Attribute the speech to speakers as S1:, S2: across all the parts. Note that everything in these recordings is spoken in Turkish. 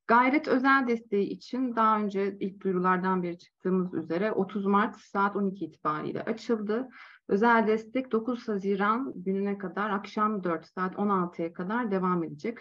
S1: Gayret özel desteği için daha önce ilk duyurulardan beri çıktığımız üzere 30 Mart saat 12 itibariyle açıldı. Özel destek 9 Haziran gününe kadar akşam 4 saat 16'ya kadar devam edecek.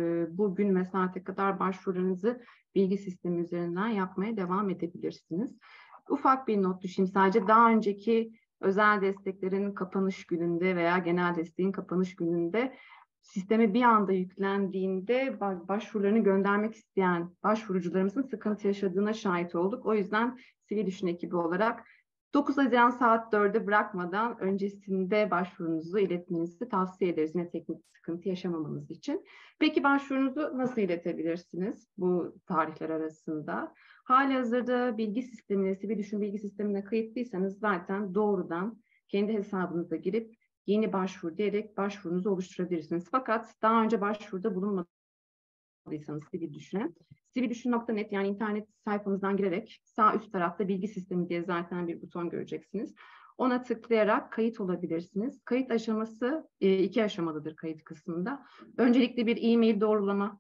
S1: Bu gün ve saate kadar başvurularınızı bilgi sistemi üzerinden yapmaya devam edebilirsiniz. Ufak bir not düşeyim sadece, daha önceki özel desteklerin kapanış gününde veya genel desteğin kapanış gününde sisteme bir anda yüklendiğinde başvurularını göndermek isteyen başvurucularımızın sıkıntı yaşadığına şahit olduk. O yüzden Sivil Düşün ekibi olarak 9 Haziran saat 4'e bırakmadan öncesinde başvurunuzu iletmenizi tavsiye ederiz. Yine teknik sıkıntı yaşamamanız için. Peki başvurunuzu nasıl iletebilirsiniz bu tarihler arasında? Halihazırda bilgi sistemine, Sivil Düşün bilgi sistemine kayıtlıysanız zaten doğrudan kendi hesabınıza girip yeni başvuru diyerek başvurunuzu oluşturabilirsiniz. Fakat daha önce başvuruda bulunmadıysanız Sivil Düşün'e, sivildüşün.net yani internet sayfamızdan girerek sağ üst tarafta bilgi sistemi diye zaten bir buton göreceksiniz. Ona tıklayarak kayıt olabilirsiniz. Kayıt aşaması 2 aşamalıdır kayıt kısmında. Öncelikle bir e-mail doğrulama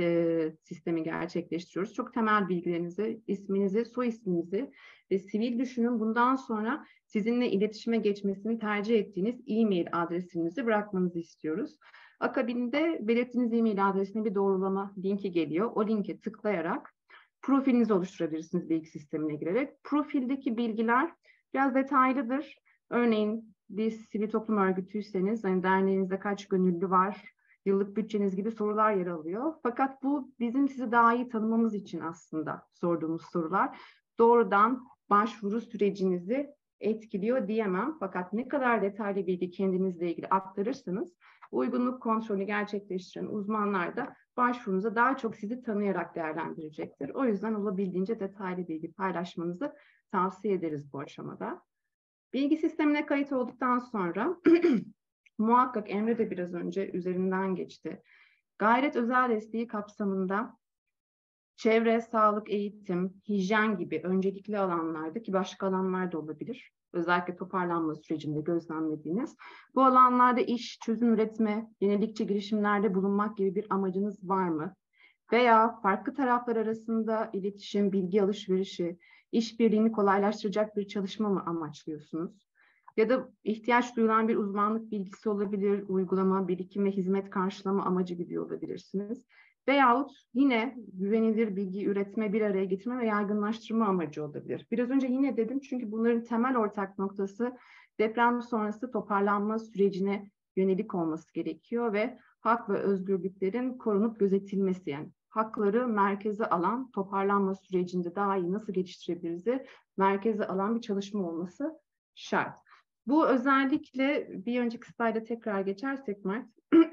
S1: sistemi gerçekleştiriyoruz. Çok temel bilgilerinizi, isminizi, soy isminizi ve Sivil Düşün'ün bundan sonra sizinle iletişime geçmesini tercih ettiğiniz e-mail adresinizi bırakmanızı istiyoruz. Akabinde belirttiğiniz e-mail adresine bir doğrulama linki geliyor. O linke tıklayarak profilinizi oluşturabilirsiniz bilgi sistemine girerek. Profildeki bilgiler biraz detaylıdır. Örneğin bir sivil toplum örgütüyseniz, hani derneğinizde kaç gönüllü var, yıllık bütçeniz gibi sorular yer alıyor. Fakat bu bizim sizi daha iyi tanımamız için aslında sorduğumuz sorular. Doğrudan başvuru sürecinizi etkiliyor diyemem. Fakat ne kadar detaylı bilgi kendinizle ilgili aktarırsanız uygunluk kontrolünü gerçekleştiren uzmanlar da başvurunuza daha çok sizi tanıyarak değerlendirecektir. O yüzden olabildiğince detaylı bilgi paylaşmanızı tavsiye ederiz bu aşamada. Bilgi sistemine kayıt olduktan sonra muhakkak Emre de biraz önce üzerinden geçti. Gayret özel desteği kapsamında çevre, sağlık, eğitim, hijyen gibi öncelikli alanlarda, ki başka alanlar da olabilir, özellikle toparlanma sürecinde gözlemlediğiniz, bu alanlarda iş, çözüm üretme, yenilikçi girişimlerde bulunmak gibi bir amacınız var mı? Veya farklı taraflar arasında iletişim, bilgi alışverişi, işbirliğini kolaylaştıracak bir çalışma mı amaçlıyorsunuz? Ya da ihtiyaç duyulan bir uzmanlık bilgisi olabilir, uygulama, birikim ve hizmet karşılama amacı gibi olabilirsiniz. Veyahut yine güvenilir bilgi üretme, bir araya getirme ve yaygınlaştırma amacı olabilir. Biraz önce yine dedim çünkü bunların temel ortak noktası deprem sonrası toparlanma sürecine yönelik olması gerekiyor ve hak ve özgürlüklerin korunup gözetilmesi, yani hakları merkeze alan, toparlanma sürecinde daha iyi nasıl geliştirebiliriz merkeze alan bir çalışma olması şart. Bu özellikle bir önceki slayda tekrar geçersek Mert,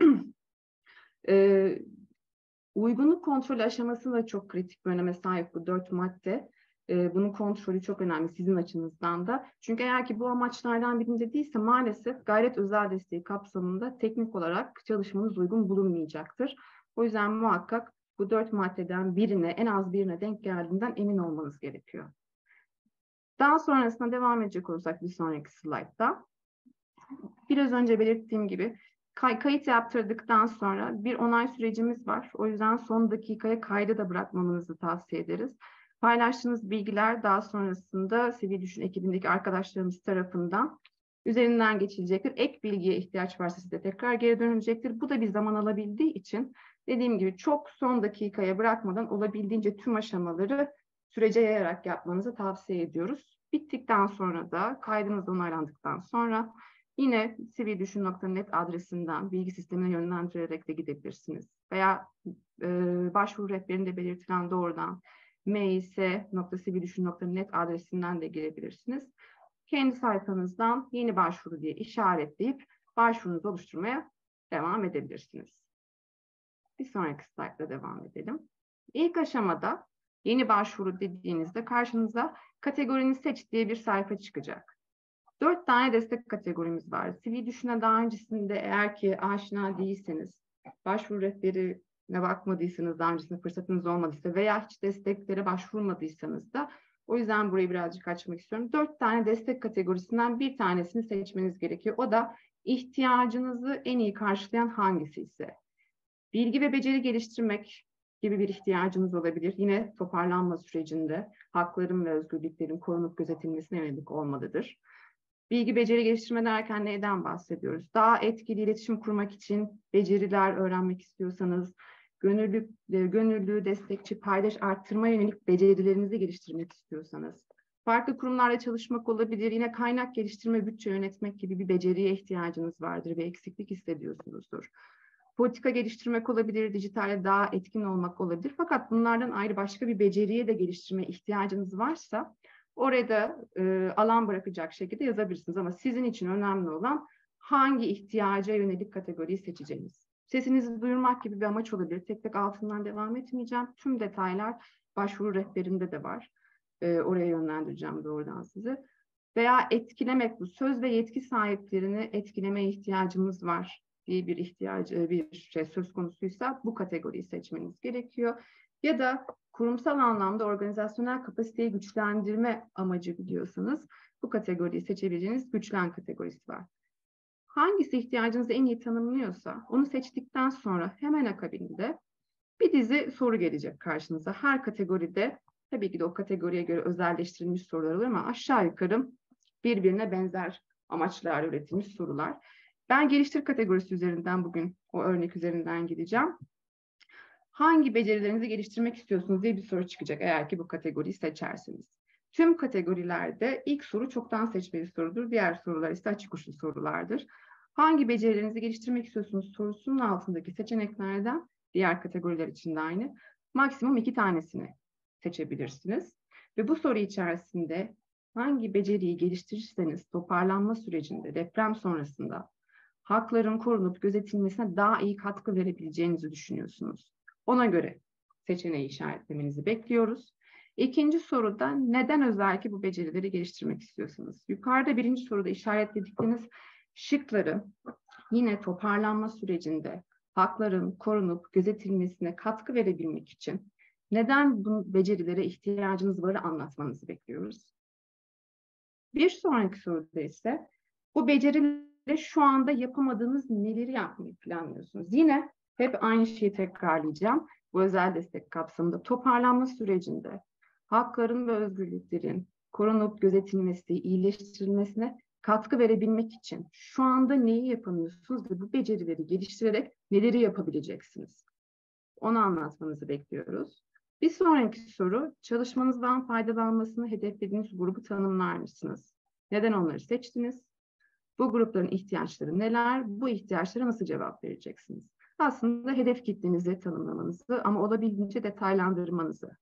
S1: uygunluk kontrolü aşamasında çok kritik bir öneme sahip bu 4 madde. Bunun kontrolü çok önemli sizin açınızdan da. Çünkü eğer ki bu amaçlardan birinde değilse maalesef gayret özel desteği kapsamında teknik olarak çalışmanız uygun bulunmayacaktır. O yüzden muhakkak bu 4 maddeden birine, en az birine denk geldiğinden emin olmanız gerekiyor. Daha sonrasında devam edecek olursak bir sonraki slaytta, biraz önce belirttiğim gibi kayıt yaptırdıktan sonra bir onay sürecimiz var. O yüzden son dakikaya kaydı da bırakmamanızı tavsiye ederiz. Paylaştığınız bilgiler daha sonrasında Sivil Düşün ekibindeki arkadaşlarımız tarafından üzerinden geçilecektir. Ek bilgiye ihtiyaç varsa size tekrar geri dönülecektir. Bu da bir zaman alabildiği için dediğim gibi çok son dakikaya bırakmadan olabildiğince tüm aşamaları sürece yayarak yapmanızı tavsiye ediyoruz. Bittikten sonra da kaydınız onaylandıktan sonra yine sivildüşün.net adresinden bilgi sistemine yönlendirerek de gidebilirsiniz. Veya başvuru rehberinde belirtilen doğrudan mis.sivildüşün.net adresinden de girebilirsiniz. Kendi sayfanızdan yeni başvuru diye işaretleyip başvurunuzu oluşturmaya devam edebilirsiniz. Bir sonraki slaytta devam edelim. İlk aşamada yeni başvuru dediğinizde karşınıza kategorini seç diye bir sayfa çıkacak. 4 tane destek kategorimiz var. Sivil Düşün'e daha öncesinde eğer ki aşina değilseniz, başvuru rehberine bakmadıysanız, daha öncesinde fırsatınız olmadıysa veya hiç desteklere başvurmadıysanız da, o yüzden burayı birazcık açmak istiyorum. 4 tane destek kategorisinden bir tanesini seçmeniz gerekiyor. O da ihtiyacınızı en iyi karşılayan hangisi ise. Bilgi ve beceri geliştirmek, gibi bir ihtiyacınız olabilir. Yine toparlanma sürecinde hakların ve özgürlüklerin korunup gözetilmesine yönelik olmalıdır. Bilgi beceri geliştirme derken neyden bahsediyoruz? Daha etkili iletişim kurmak için beceriler öğrenmek istiyorsanız, gönüllü, destekçi, paydaş arttırmaya yönelik becerilerinizi geliştirmek istiyorsanız, farklı kurumlarla çalışmak olabilir, yine kaynak geliştirme, bütçe yönetmek gibi bir beceriye ihtiyacınız vardır ve eksiklik hissediyorsunuzdur. Politika geliştirmek olabilir, dijitalde daha etkin olmak olabilir. Fakat bunlardan ayrı başka bir beceriye de geliştirmeye ihtiyacınız varsa orada alan bırakacak şekilde yazabilirsiniz. Ama sizin için önemli olan hangi ihtiyaca yönelik kategoriyi seçeceğiniz. Sesinizi duyurmak gibi bir amaç olabilir. Tek tek altından devam etmeyeceğim. Tüm detaylar başvuru rehberinde de var. Oraya yönlendireceğim doğrudan sizi. Veya etkilemek, bu söz ve yetki sahiplerini etkilemeye ihtiyacımız var diye bir şey söz konusuysa bu kategoriyi seçmeniz gerekiyor. Ya da kurumsal anlamda organizasyonel kapasiteyi güçlendirme amacı biliyorsanız bu kategoriyi seçebileceğiniz güçlen kategorisi var. Hangisi ihtiyacınızı en iyi tanımlıyorsa onu seçtikten sonra hemen akabinde bir dizi soru gelecek karşınıza. Her kategoride tabii ki de o kategoriye göre özelleştirilmiş sorular olur ama aşağı yukarı birbirine benzer amaçlarla üretilmiş sorular. Ben geliştir kategorisi üzerinden bugün o örnek üzerinden gideceğim. Hangi becerilerinizi geliştirmek istiyorsunuz diye bir soru çıkacak eğer ki bu kategoriyi seçerseniz. Tüm kategorilerde ilk soru çoktan seçmeli sorudur. Diğer sorular ise açık uçlu sorulardır. Hangi becerilerinizi geliştirmek istiyorsunuz sorusunun altındaki seçeneklerden diğer kategoriler için de aynı. Maksimum 2 tanesini seçebilirsiniz. Ve bu soru içerisinde hangi beceriyi geliştirirseniz toparlanma sürecinde, deprem sonrasında hakların korunup gözetilmesine daha iyi katkı verebileceğinizi düşünüyorsunuz. Ona göre seçeneği işaretlemenizi bekliyoruz. İkinci soruda neden özellikle bu becerileri geliştirmek istiyorsunuz? Yukarıda birinci soruda işaretledikleriniz şıkları yine toparlanma sürecinde hakların korunup gözetilmesine katkı verebilmek için neden bu becerilere ihtiyacınız varı anlatmanızı bekliyoruz. Bir sonraki soruda ise bu becerileri şu anda yapamadığınız neleri yapmayı planlıyorsunuz? Yine hep aynı şeyi tekrarlayacağım. Bu özel destek kapsamında toparlanma sürecinde hakların ve özgürlüklerin korunup gözetilmesi, iyileştirilmesine katkı verebilmek için şu anda neyi yapamıyorsunuz ve bu becerileri geliştirerek neleri yapabileceksiniz? Onu anlatmanızı bekliyoruz. Bir sonraki soru, çalışmanızdan faydalanmasını hedeflediğiniz grubu tanımlar mısınız? Neden onları seçtiniz? Bu grupların ihtiyaçları neler? Bu ihtiyaçlara nasıl cevap vereceksiniz? Aslında hedef kitlenizi tanımlamanızı ama olabildiğince detaylandırmanızı.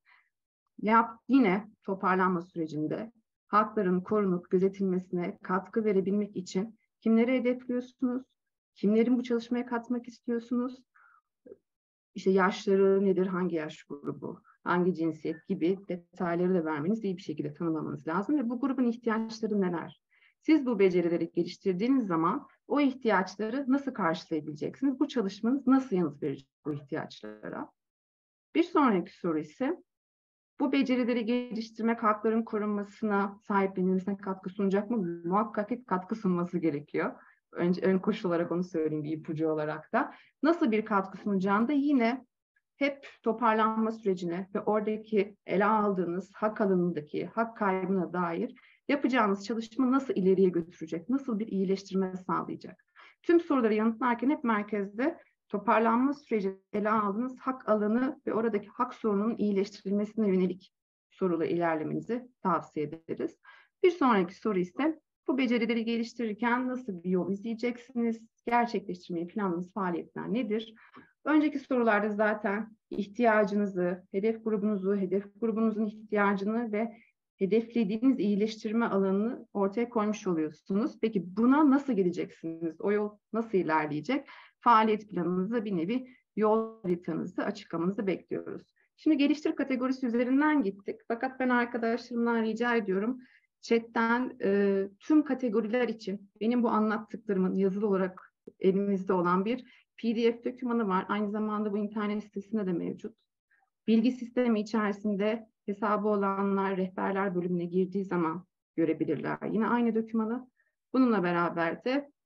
S1: Yine toparlanma sürecinde hakların korunup gözetilmesine katkı verebilmek için kimleri hedefliyorsunuz? Kimlerin bu çalışmaya katmak istiyorsunuz? İşte yaşları nedir, hangi yaş grubu, hangi cinsiyet gibi detayları da vermeniz, iyi bir şekilde tanımlamanız lazım ve bu grubun ihtiyaçları neler? Siz bu becerileri geliştirdiğiniz zaman o ihtiyaçları nasıl karşılayabileceksiniz? Bu çalışmanız nasıl yanıt verecek bu ihtiyaçlara? Bir sonraki soru ise bu becerileri geliştirmek hakların korunmasına, sahiplenilmesine katkı sunacak mı? Muhakkak katkı sunması gerekiyor. Ön koşul olarak onu söyleyeyim bir ipucu olarak da. Nasıl bir katkı sunacağını da yine hep toparlanma sürecine ve oradaki ele aldığınız hak alanındaki hak kaybına dair yapacağınız çalışma nasıl ileriye götürecek, nasıl bir iyileştirme sağlayacak? Tüm soruları yanıtlarken hep merkezde toparlanma süreci ele aldığınız hak alanı ve oradaki hak sorununun iyileştirilmesine yönelik sorular ilerlemenizi tavsiye ederiz. Bir sonraki soru ise bu becerileri geliştirirken nasıl bir yol izleyeceksiniz? Gerçekleştirmeyi planladığınız faaliyetler nedir? Önceki sorularda zaten ihtiyacınızı, hedef grubunuzun ihtiyacını ve hedeflediğiniz iyileştirme alanını ortaya koymuş oluyorsunuz. Peki buna nasıl geleceksiniz? O yol nasıl ilerleyecek? Faaliyet planınızda bir nevi yol haritanızı açıklamanızı bekliyoruz. Şimdi geliştir kategorisi üzerinden gittik. Fakat ben arkadaşlarımdan rica ediyorum. Chat'ten tüm kategoriler için benim bu anlattıklarımın yazılı olarak elimizde olan bir PDF dokümanı var. Aynı zamanda bu internet sitesinde de mevcut. Bilgi sistemi içerisinde hesabı olanlar rehberler bölümüne girdiği zaman görebilirler. Yine aynı dokümanı. Bununla beraber de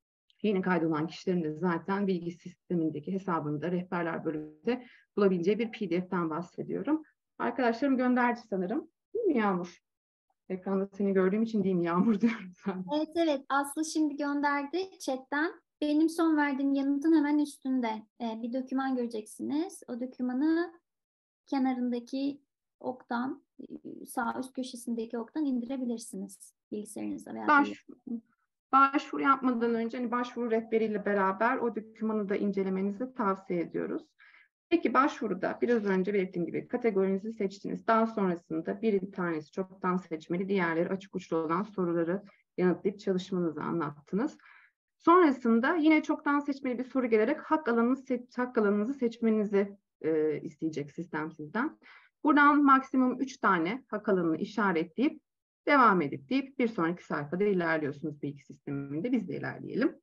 S1: Yeni kaydolan kişilerin de zaten bilgi sistemindeki hesabında rehberler bölümünde bulabileceği bir PDF'ten bahsediyorum. Arkadaşlarım gönderdi sanırım. Değil mi Yağmur? Ekranda seni gördüğüm için değil mi Yağmur diyorum sen.
S2: Evet evet, Aslı şimdi gönderdi chatten. Benim son verdiğim yanıtın hemen üstünde bir doküman göreceksiniz. O dokümanı kenarındaki oktan, sağ üst köşesindeki oktan indirebilirsiniz bilgisayarınıza veya
S1: Başvuru yapmadan önce hani başvuru rehberiyle beraber o dokümanı da incelemenizi tavsiye ediyoruz. Peki başvuruda biraz önce belirttiğim gibi kategorinizi seçtiniz. Daha sonrasında bir tanesi çoktan seçmeli, diğerleri açık uçlu olan soruları yanıtlayıp çalışmanızı anlattınız. Sonrasında yine çoktan seçmeli bir soru gelerek hak alanınızı seçmenizi isteyecek sistem sizden. Buradan maksimum 3 tane hak alanını işaretleyip devam edip deyip bir sonraki sayfada ilerliyorsunuz bilgi sisteminde. Biz de ilerleyelim.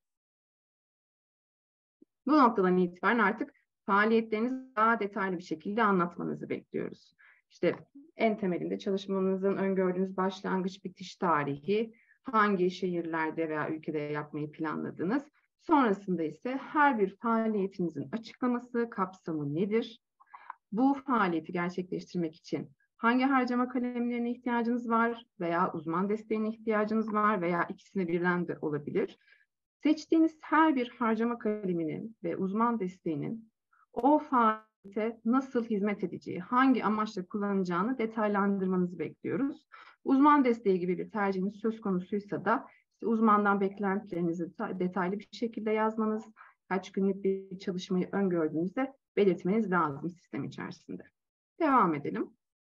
S1: Bu noktadan itibaren artık faaliyetlerinizi daha detaylı bir şekilde anlatmanızı bekliyoruz. İşte en temelinde çalışmanızın öngördüğünüz başlangıç bitiş tarihi, hangi şehirlerde veya ülkede yapmayı planladınız. Sonrasında ise her bir faaliyetinizin açıklaması, kapsamı nedir? Bu faaliyeti gerçekleştirmek için hangi harcama kalemlerine ihtiyacınız var veya uzman desteğine ihtiyacınız var veya ikisini birden de olabilir. Seçtiğiniz her bir harcama kaleminin ve uzman desteğinin o faaliyete nasıl hizmet edeceği, hangi amaçla kullanacağını detaylandırmanızı bekliyoruz. Uzman desteği gibi bir tercihiniz söz konusuysa da işte uzmandan beklentilerinizi detaylı bir şekilde yazmanız, kaç günlük bir çalışmayı öngördüğünüzde belirtmeniz lazım sistem içerisinde. Devam edelim.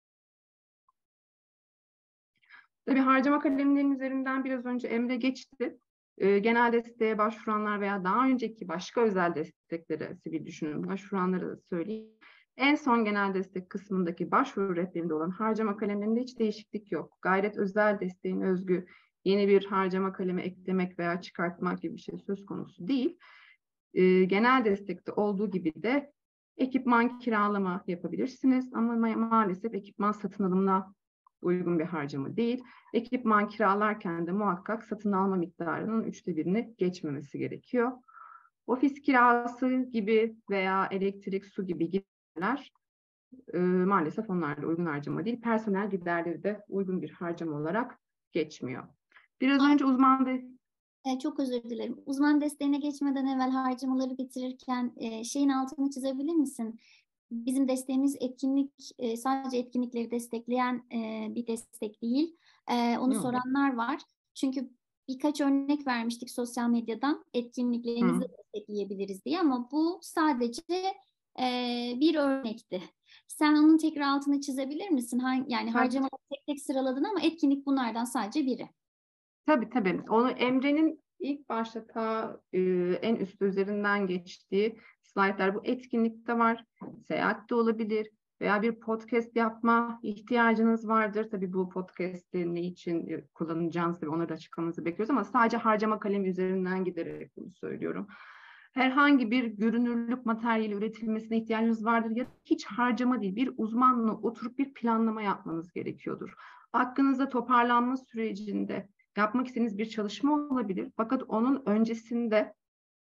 S1: Tabii harcama kalemlerinin üzerinden biraz önce Emre geçti. Genel desteğe başvuranlar veya daha önceki başka özel desteklere, sivil düşünün başvuranlara da söyleyeyim. En son genel destek kısmındaki başvuru rehberinde olan harcama kalemlerinde hiç değişiklik yok. Gayret özel desteğin özgü yeni bir harcama kalemi eklemek veya çıkartmak gibi bir şey söz konusu değil. Genel destekte olduğu gibi de ekipman kiralama yapabilirsiniz ama maalesef ekipman satın alımına uygun bir harcama değil. Ekipman kiralarken de muhakkak satın alma miktarının 1/3'ünü geçmemesi gerekiyor. Ofis kirası gibi veya elektrik, su gibi giderler maalesef onlar da uygun harcama değil. Personel giderleri de uygun bir harcama olarak geçmiyor. Biraz önce
S2: Çok özür dilerim. Uzman desteğine geçmeden evvel harcamaları bitirirken şeyin altını çizebilir misin? Bizim desteğimiz etkinlik, sadece etkinlikleri destekleyen bir destek değil. Onu soranlar var. Çünkü birkaç örnek vermiştik sosyal medyadan. Etkinliklerinizi de destekleyebiliriz diye ama bu sadece bir örnekti. Sen onun tekrar altını çizebilir misin? Yani harcamaları tek tek sıraladın ama etkinlik bunlardan sadece biri.
S1: Tabii. Onu Emre'nin ilk başta en üst üzerinden geçtiği slaytlar bu etkinlikte var. Seyahatte olabilir veya bir podcast yapma ihtiyacınız vardır. Tabii bu podcast'i ne için kullanacağınız tabii onları açıklamanızı bekliyoruz ama sadece harcama kalemi üzerinden giderek bunu söylüyorum. Herhangi bir görünürlük materyali üretilmesine ihtiyacınız vardır ya hiç harcama değil bir uzmanla oturup bir planlama yapmanız gerekiyordur. Aklınızda toparlanma sürecinde yapmak istediğiniz bir çalışma olabilir. Fakat onun öncesinde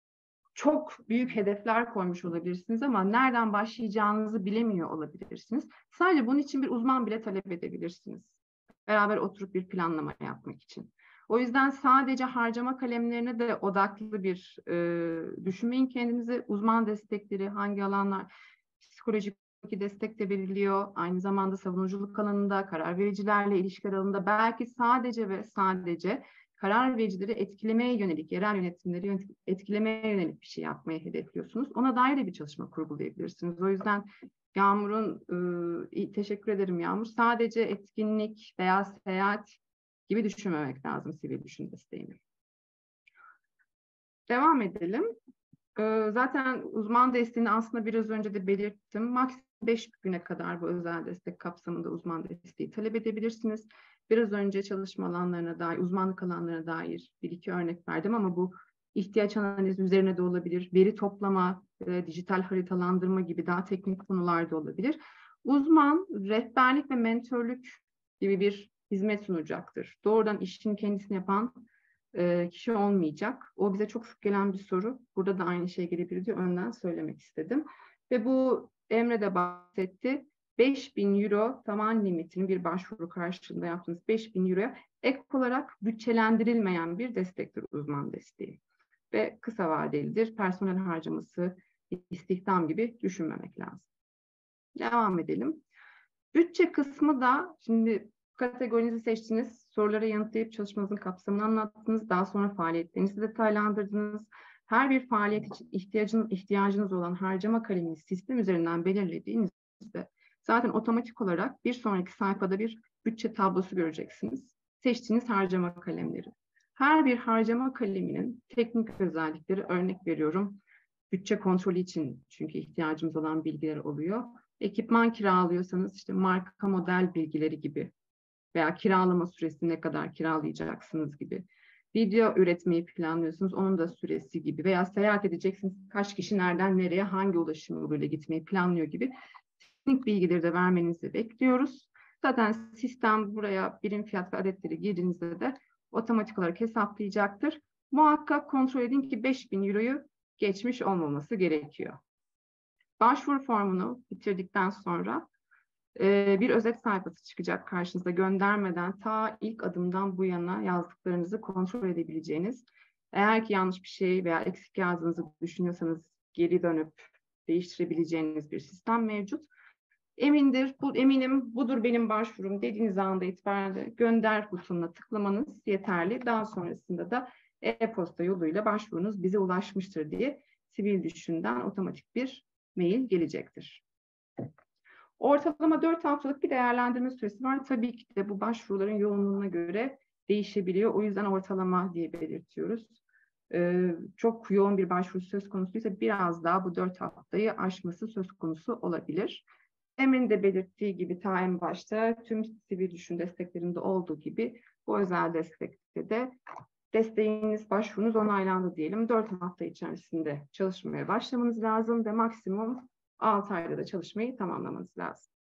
S1: çok büyük hedefler koymuş olabilirsiniz ama nereden başlayacağınızı bilemiyor olabilirsiniz. Sadece bunun için bir uzman bile talep edebilirsiniz. Beraber oturup bir planlama yapmak için. O yüzden sadece harcama kalemlerine de odaklı bir düşünmeyin kendinizi. Uzman destekleri, hangi alanlar, psikolojik destek de veriliyor. Aynı zamanda savunuculuk alanında, karar vericilerle ilişkiler alanında belki sadece ve sadece karar vericileri etkilemeye yönelik, yerel yönetimleri etkilemeye yönelik bir şey yapmayı hedefliyorsunuz. Ona dair de bir çalışma kurgulayabilirsiniz. O yüzden teşekkür ederim Yağmur. Sadece etkinlik veya seyahat gibi düşünmemek lazım sivil düşün desteğini. Devam edelim. Zaten uzman desteğini aslında biraz önce de belirttim. Maksimum 5 güne kadar bu özel destek kapsamında uzman desteği talep edebilirsiniz. Biraz önce çalışma alanlarına dair, uzmanlık alanlarına dair bir iki örnek verdim ama bu ihtiyaç analizi üzerine de olabilir. Veri toplama, dijital haritalandırma gibi daha teknik konularda olabilir. Uzman, rehberlik ve mentörlük gibi bir hizmet sunacaktır. Doğrudan işin kendisini yapan kişi olmayacak. O bize çok sık gelen bir soru. Burada da aynı şey gelebilir diye önden söylemek istedim. Ve bu Emre de bahsetti. 5.000 euro tavan limitinin bir başvuru karşılığında yaptığınız 5.000 euroya ek olarak bütçelendirilmeyen bir destektir uzman desteği. Ve kısa vadelidir. Personel harcaması, istihdam gibi düşünmemek lazım. Devam edelim. Bütçe kısmı da şimdi kategorinizi seçtiniz, sorulara yanıtlayıp çalışmanızın kapsamını anlattınız, daha sonra faaliyetlerinizi detaylandırdınız. Her bir faaliyet için ihtiyacınız olan harcama kalemini sistem üzerinden belirlediğinizde zaten otomatik olarak bir sonraki sayfada bir bütçe tablosu göreceksiniz. Seçtiğiniz harcama kalemleri. Her bir harcama kaleminin teknik özellikleri, örnek veriyorum, bütçe kontrolü için çünkü ihtiyacımız olan bilgiler oluyor. Ekipman kiralıyorsanız işte marka model bilgileri gibi veya kiralama süresi ne kadar kiralayacaksınız gibi. Video üretmeyi planlıyorsunuz, onun da süresi gibi veya seyahat edeceksiniz, kaç kişi nereden nereye hangi ulaşım yoluyla gitmeyi planlıyor gibi teknik bilgileri de vermenizi bekliyoruz. Zaten sistem buraya birim fiyat ve adetleri girdiğinizde de otomatik olarak hesaplayacaktır. Muhakkak kontrol edin ki 5.000 euroyu geçmiş olmaması gerekiyor. Başvuru formunu bitirdikten sonra bir özet sayfası çıkacak karşınıza. Göndermeden ta ilk adımdan bu yana yazdıklarınızı kontrol edebileceğiniz. Eğer ki yanlış bir şey veya eksik yazdığınızı düşünüyorsanız geri dönüp değiştirebileceğiniz bir sistem mevcut. Eminim budur benim başvurum dediğiniz anda itibaren gönder butonuna tıklamanız yeterli. Daha sonrasında da e-posta yoluyla başvurunuz bize ulaşmıştır diye Sivil Düşün'den otomatik bir mail gelecektir. Ortalama 4 haftalık bir değerlendirme süresi var. Tabii ki de bu başvuruların yoğunluğuna göre değişebiliyor. O yüzden ortalama diye belirtiyoruz. Çok yoğun bir başvuru söz konusuysa biraz daha bu 4 haftayı aşması söz konusu olabilir. Emre'nin de belirttiği gibi ta en başta tüm Sivil Düşün desteklerinde olduğu gibi bu özel destekte de desteğiniz, başvurunuz onaylandı diyelim. 4 hafta içerisinde çalışmaya başlamanız lazım ve maksimum 6 ayda da çalışmayı tamamlamanız lazım.